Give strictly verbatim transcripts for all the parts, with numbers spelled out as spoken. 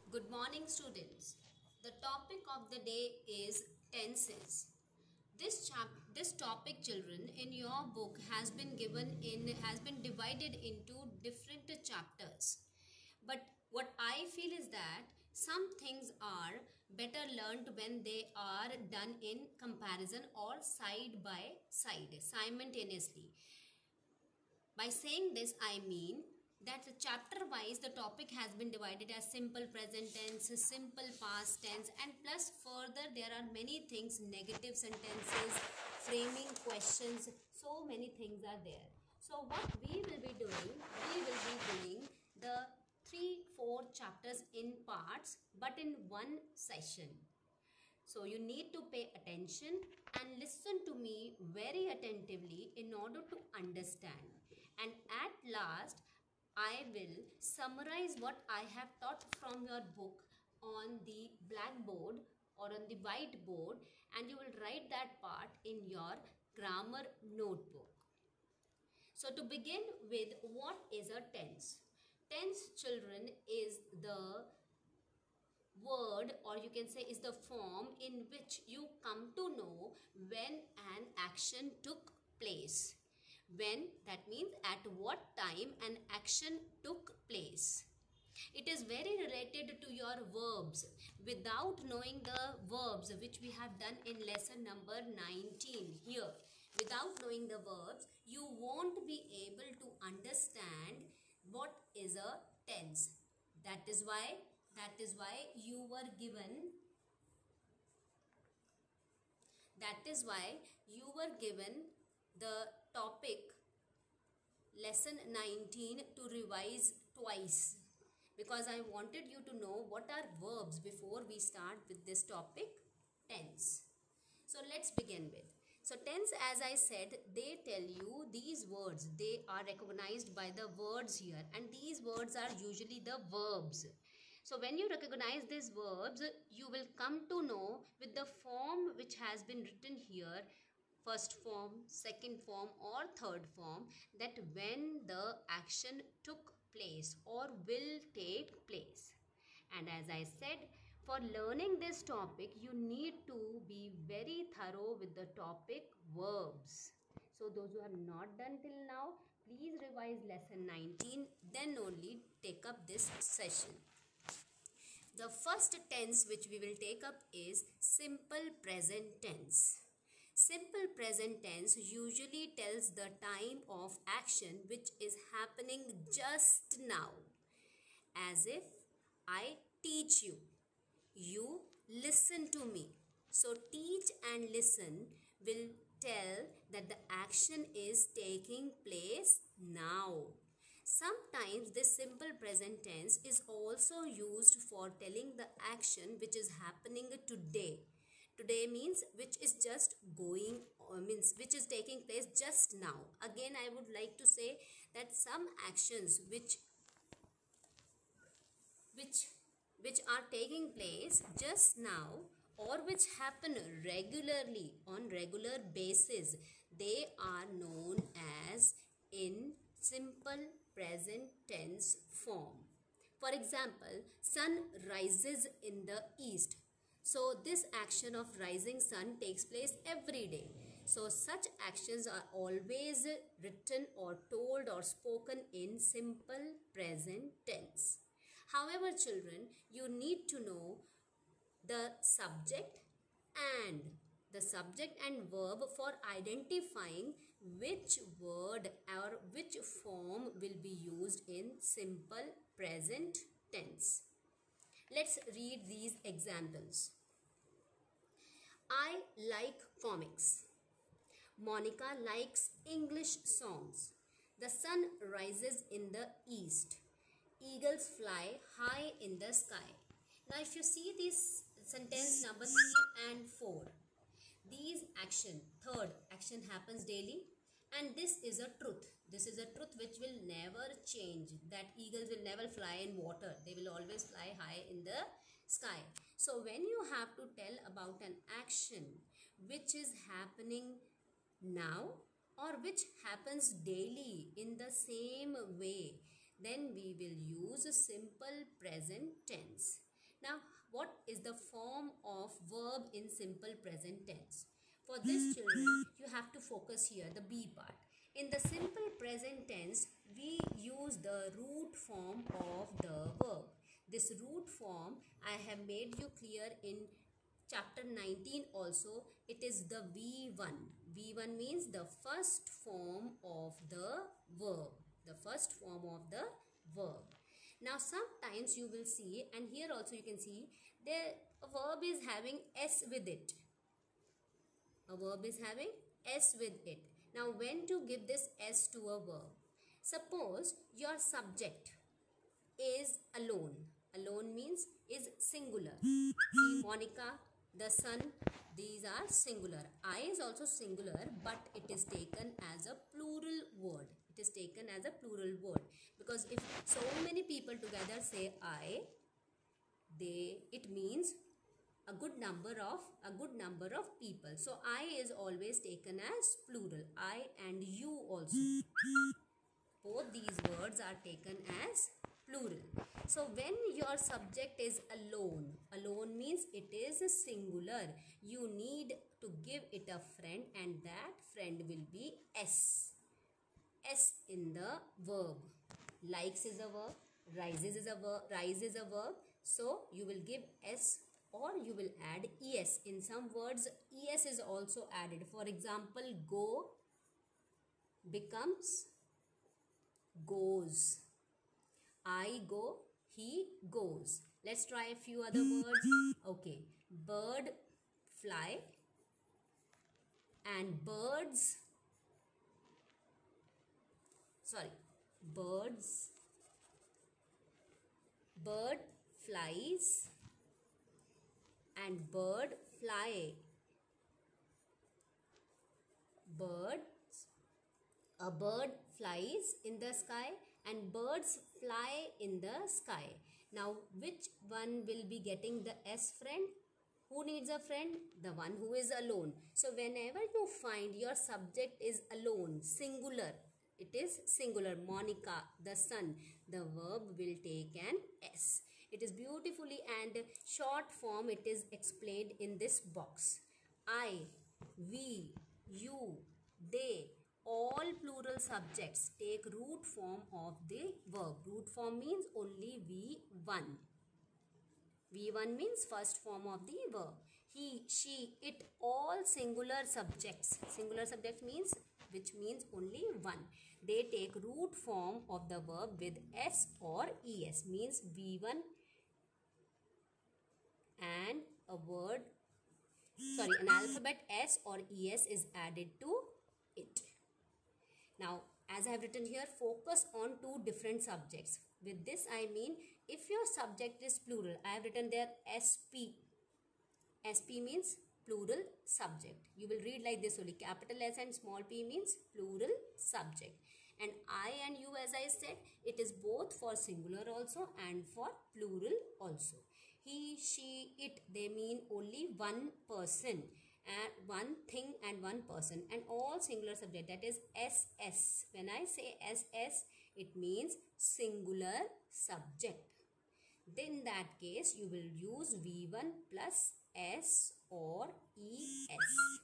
Good morning, students. The topic of the day is tenses. This chap this topic, children, in your book has been given in has been divided into different chapters. But what I feel is that some things are better learned when they are done in comparison or side by side simultaneously. By saying this, I mean that chapter wise the topic has been divided as simple present tense, simple past tense, and plus further there are many things, negative sentences, framing questions, so many things are there. So what we will be doing, we will be doing the three, four chapters in parts but in one session. So you need to pay attention and listen to me very attentively in order to understand. And at last, I will summarize what I have taught from your book on the blackboard or on the whiteboard, and you will write that part in your grammar notebook. So to begin with, what is a tense? Tense, children, is the word, or you can say is the form in which you come to know when an action took place. When, that means at what time an action took place. It is very related to your verbs. Without knowing the verbs which we have done in lesson number nineteen here, without knowing the verbs, you won't be able to understand what is a tense. That is why that is why you were given that is why you were given the topic lesson nineteen to revise twice, because I wanted you to know what are verbs before we start with this topic, tense. So let's begin with. So tense, as I said, they tell you these words. They are recognized by the words here, and these words are usually the verbs. So when you recognize these verbs, you will come to know with the form which has been written here, first form, second form or third form, that when the action took place or will take place. And as I said, for learning this topic, you need to be very thorough with the topic verbs. So those who have not done till now, please revise lesson nineteen, then only take up this session. The first tense which we will take up is simple present tense. Simple present tense usually tells the time of action which is happening just now. As if I teach you, you listen to me. So teach and listen will tell that the action is taking place now. Sometimes this simple present tense is also used for telling the action which is happening today. Today means which is just going, or means which is taking place just now. Again, I would like to say that some actions which which which are taking place just now or which happen regularly on regular basis, they are known as in simple present tense form. For example, sun rises in the east. So this action of rising sun takes place every day. So such actions are always written or told or spoken in simple present tense. However, children, you need to know the subject and the subject and verb for identifying which word or which form will be used in simple present tense. Let's read these examples. I like comics. Monica likes English songs. The sun rises in the east. Eagles fly high in the sky. Now if you see this sentence number three and four, these action, third action happens daily, and this is a truth. This is a truth which will never change, that eagles will never fly in water. They will always fly high in the sky. So when you have to tell about an action which is happening now or which happens daily in the same way, then we will use a simple present tense. of verb in simple present tense. For this, children, you have to focus here, the B part. In the simple present tense, we use the root form of the verb. This root form I have made you clear in chapter nineteen also. It is the V one. V one means the first form of the verb. The first form of the verb. Now sometimes you will see, and here also you can see, the verb is having S with it. A verb is having S with it. Now when to give this S to a verb? Suppose your subject is alone. Alone means is singular. See, Monica, the sun, these are singular. I is also singular, but it is taken as a plural word. It is taken as a plural word. Because if so many people together say I, they, it means a good number of a good number of people. So I is always taken as plural. I and you also. Both these words are taken as plural. So when your subject is alone, alone means it is a singular. You need to give it a friend, and that friend will be S. S in the verb. Likes is a verb. Rises is a verb. Rise is a verb. So you will give S, or you will add es. In some words, es is also added. For example, go becomes goes. I go, he goes. Let's try a few other words. Okay, bird, fly, and birds, sorry, birds, bird flies, and bird fly. Birds, a bird flies in the sky, and birds fly in the sky. Now, which one will be getting the S friend? Who needs a friend? The one who is alone. So, whenever you find your subject is alone, singular, it is singular, Monica, the sun, the verb will take an S. It is beautifully and short form, it is explained in this box. I, we, you, they, all plural subjects take root form of the verb. Root form means only V one. V one means first form of the verb. He, she, it, all singular subjects. Singular subject means, which means only one. They take root form of the verb with S or es, means V one and a word, sorry, an alphabet S or es is added to it. Now, as I have written here, focus on two different subjects. With this, I mean, if your subject is plural, I have written there S P. S P means plural subject. You will read like this only. Capital S and small p means plural subject. And I and you, as I said, it is both for singular also and for plural also. He, she, it, they mean only one person. And one thing and one person, and all singular subject, that is S S. When I say S S, it means singular subject. Then in that case, you will use V one plus S or E S.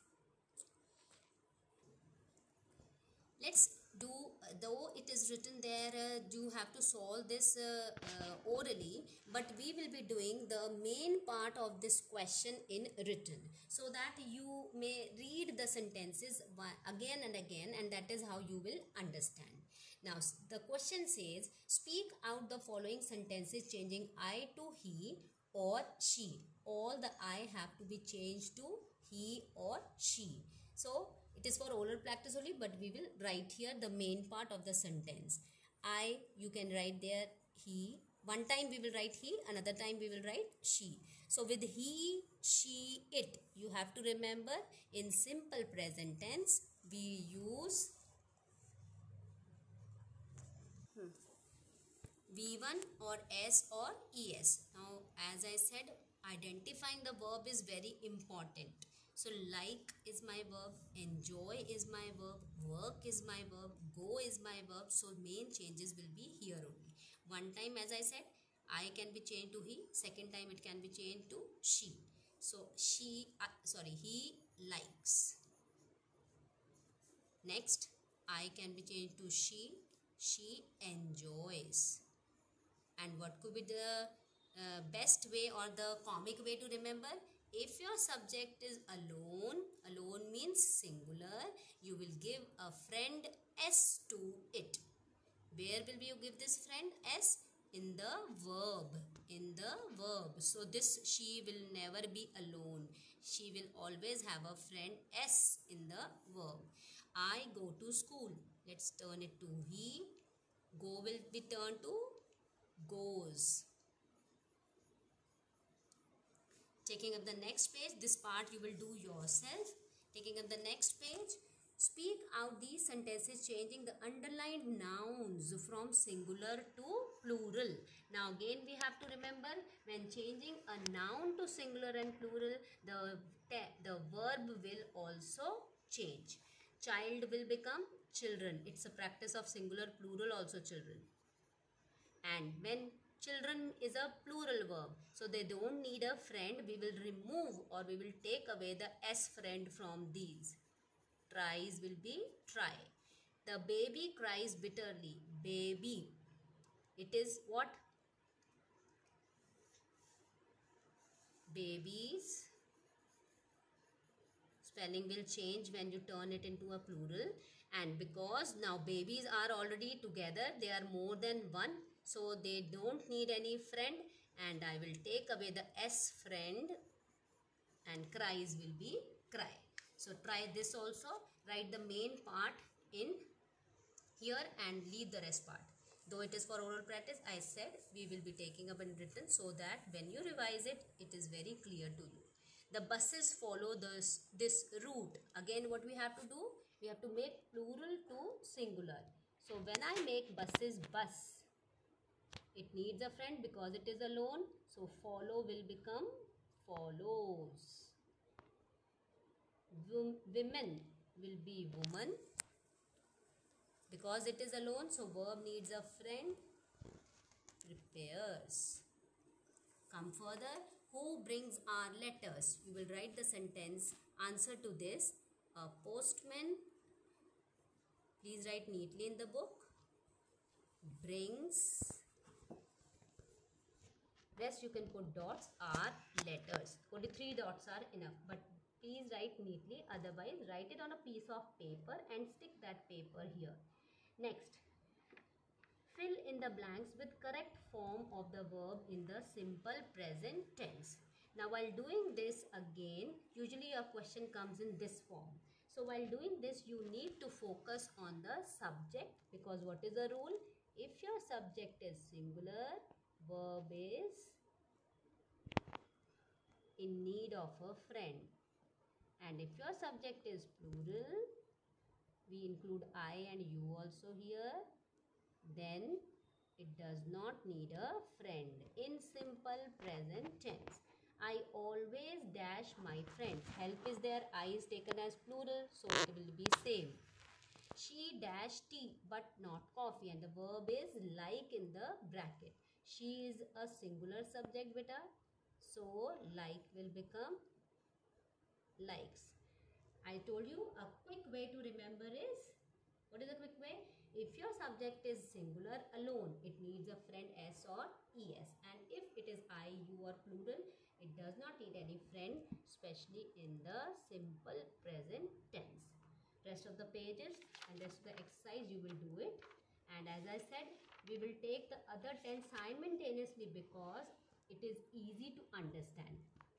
Let's do, though it is written there, uh, you have to solve this uh, uh, orally, but we will be doing the main part of this question in written, so that you may read the sentences again and again, and that is how you will understand. Now the question says, speak out the following sentences changing I to he or she. All the I have to be changed to he or she. So it is for oral practice only, but we will write here the main part of the sentence. I, you can write there he. One time we will write he, another time we will write she. So with he, she, it, you have to remember, in simple present tense, we use hmm, V one or S or E S. Now, as I said, identifying the verb is very important. So, like is my verb, enjoy is my verb, work is my verb, go is my verb. So, main changes will be here only. One time, as I said, I can be changed to he. Second time, it can be changed to she. So she, uh, sorry, he likes. Next, I can be changed to she. She enjoys. And what could be the uh, best way or the comic way to remember? If your subject is alone, alone means singular, you will give a friend S to it. Where will you give this friend S? In the verb. In the verb. So this she will never be alone. She will always have a friend S in the verb. I go to school. Let's turn it to he. Go will be turned to goes. Taking up the next page, this part you will do yourself. Taking up the next page, speak out these sentences changing the underlined nouns from singular to plural. Now again we have to remember, when changing a noun to singular and plural, the, the verb will also change. Child will become children. It's a practice of singular, plural also children. And when children is a plural verb, so they don't need a friend, we will remove or we will take away the S friend from these. Tries will be try. The baby cries bitterly. Baby. It is what? Babies. Spelling will change when you turn it into a plural. And because now babies are already together, they are more than one. So they don't need any friend. And I will take away the S friend. And cries will be cry. So try this also. Write the main part in here and leave the rest part. Though it is for oral practice, I said we will be taking up and written so that when you revise it, it is very clear to you. The buses follow this, this route. Again, what we have to do? We have to make plural to singular. So when I make buses bus, it needs a friend because it is alone. So follow will become follows. Women will be woman. Because it is alone, so verb needs a friend. Prepares. Come further. Who brings our letters? We will write the sentence. Answer to this. A postman. Please write neatly in the book. Brings. Rest you can put dots. Are letters. Only three dots are enough. But please write neatly. Otherwise, write it on a piece of paper and stick that paper here. Next. Fill in the blanks with correct form of the verb in the simple present tense. Now while doing this again, usually a question comes in this form. So while doing this, you need to focus on the subject, because what is the rule? If your subject is singular, verb is in need of a friend. And if your subject is plural, we include I and you also here, then it does not need a friend. In simple present tense, I always dash my friend. Help is there. I is taken as plural, so it will be same. She dash tea but not coffee, and the verb is like in the bracket. She is a singular subject beta, so like will become likes. I told you a quick way to remember is, what is the quick way? If your subject is singular alone, it needs a friend S or es. And if it is I, you or plural, it does not need any friend, especially in the simple present tense. Rest of the pages and rest of the exercise you will do it. And as I said, we will take the other ten simultaneously because it is easy to understand.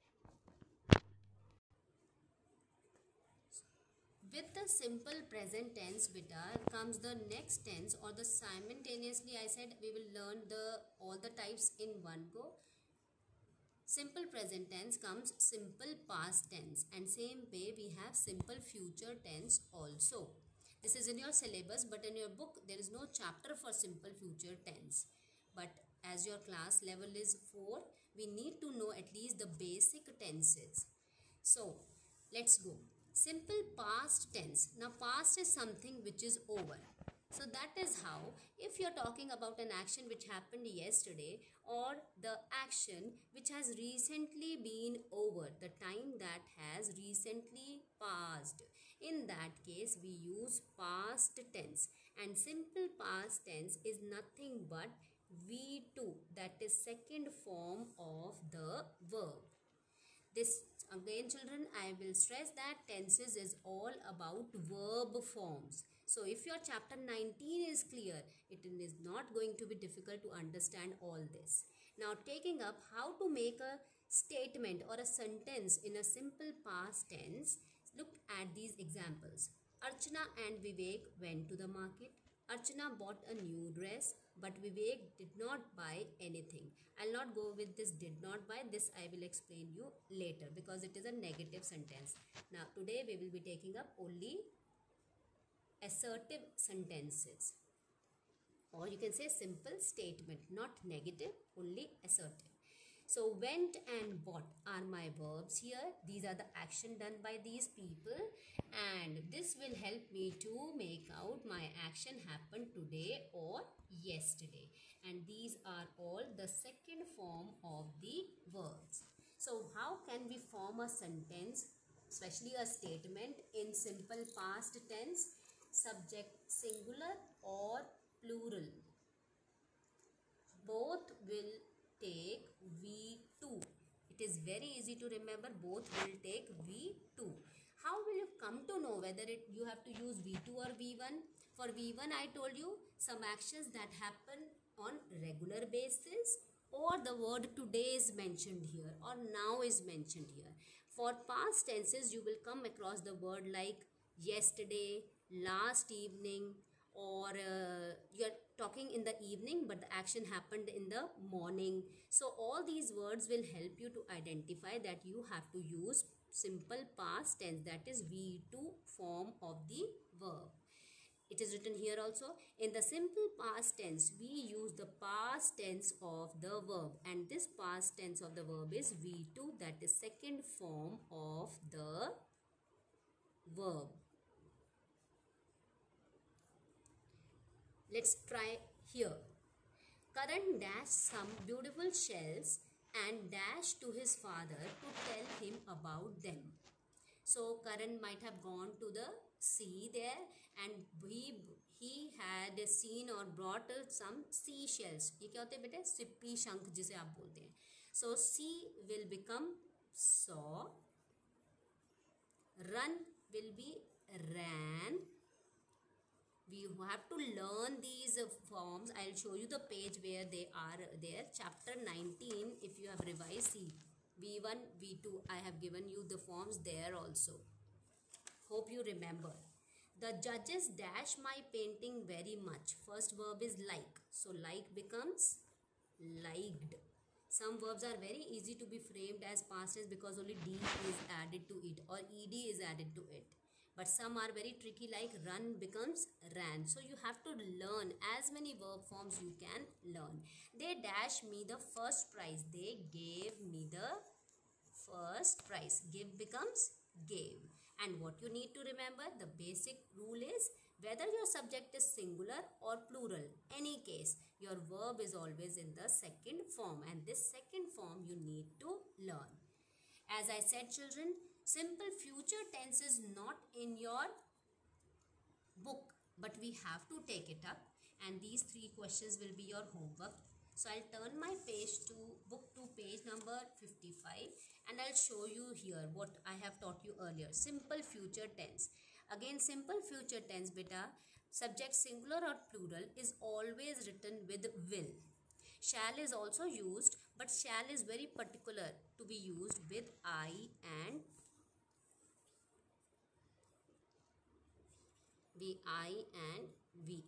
With the simple present tense beta comes the next tense, or the simultaneously. I said we will learn the all the types in one go. Simple present tense comes simple past tense, and same way we have simple future tense also. This is in your syllabus, but in your book there is no chapter for simple future tense. But as your class level is four, we need to know at least the basic tenses. So let's go. Simple past tense. Now past is something which is over. So that is how, if you're talking about an action which happened yesterday, or the action which has recently been over, the time that has recently passed. In that case, we use past tense, and simple past tense is nothing but V two, that is second form of the verb. This again children, I will stress that tenses is all about verb forms. So if your chapter nineteen is clear, it is not going to be difficult to understand all this. Now taking up how to make a statement or a sentence in a simple past tense, look at these examples. Archana and Vivek went to the market. Archana bought a new dress, but Vivek did not buy anything. I'll not go with this did not buy. This I will explain you later because it is a negative sentence. Now today we will be taking up only assertive sentences, or you can say simple statement, not negative, only assertive. So went and bought are my verbs here. These are the action done by these people, and this will help me to make out my action happened today or yesterday. And these are all the second form of the verbs. So how can we form a sentence, especially a statement, in simple past tense? Subject singular or plural, both will take V two. It is very easy to remember, both will take V two. How will you come to know whether it you have to use V two or V one? For V one, I told you some actions that happen on regular basis, or the word today is mentioned here or now is mentioned here. For past tenses, you will come across the word like yesterday, last evening, or uh, you are talking in the evening but the action happened in the morning. So all these words will help you to identify that you have to use simple past tense, that is V two form of the verb. It is written here also. In the simple past tense, we use the past tense of the verb, and this past tense of the verb is V two, that is second form of the verb. Let's try here. Karan dashed some beautiful shells and dashed to his father to tell him about them. So Karan might have gone to the sea there, and he he had seen or brought some seashells. ये क्या होते हैं बेटे? सिप्पी शंख जिसे आप बोलते हैं. So sea will become saw, run will be ran. We have to learn these forms. I'll show you the page where they are there. Chapter nineteen, if you have revised, see V one, V two, I have given you the forms there also. Hope you remember. The judges dash my painting very much. First verb is like. So like becomes liked. Some verbs are very easy to be framed as past tense because only D is added to it or E D is added to it. But some are very tricky, like run becomes ran. So you have to learn as many verb forms you can learn. They dash me the first prize. They gave me the first prize. Give becomes gave. And what you need to remember, the basic rule is whether your subject is singular or plural, any case, your verb is always in the second form, and this second form you need to learn. As I said children, simple future tense is not in your book, but we have to take it up, and these three questions will be your homework. So I'll turn my page to book to page number fifty-five, and I'll show you here what I have taught you earlier. Simple future tense. Again, simple future tense, beta, subject singular or plural is always written with will. Shall is also used, but shall is very particular to be used with I and V, I and V.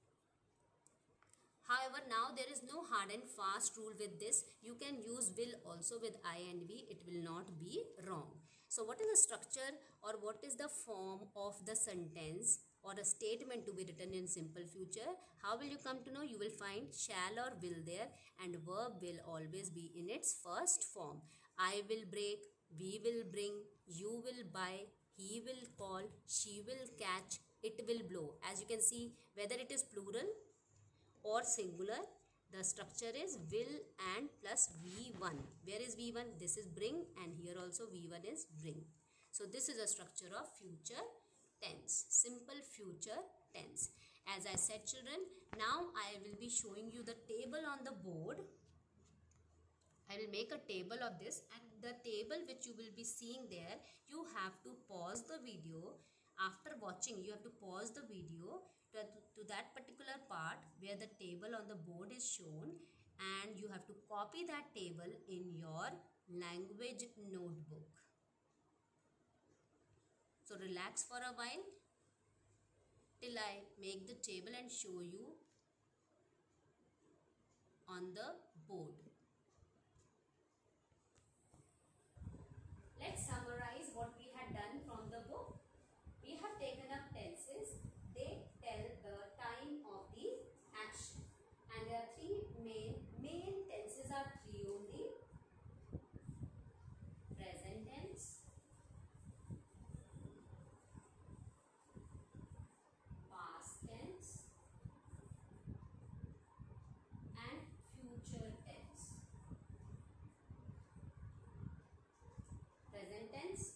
However, now there is no hard and fast rule with this. You can use will also with I and V. It will not be wrong. So what is the structure or what is the form of the sentence or a statement to be written in simple future? How will you come to know? You will find shall or will there, and verb will always be in its first form. I will break, we will bring, you will buy, he will call, she will catch, it will blow. As you can see, whether it is plural or singular, The structure is will and plus V one. Where is V one? This is bring, and here also V one is bring. So this is a structure of future tense. Simple future tense. As I said, children, now I will be showing you the table on the board. I will make a table of this, and the table which you will be seeing there, you have to pause the video. After watching, you have to pause the video to, to that particular part where the table on the board is shown, and you have to copy that table in your language notebook. So relax for a while till I make the table and show you on the board. Let's summarize what we had done from the book. We have taken up tenses. They tell the time of the action. And there are three main, main tenses are three only. Present tense, past tense, and future tense. Present tense,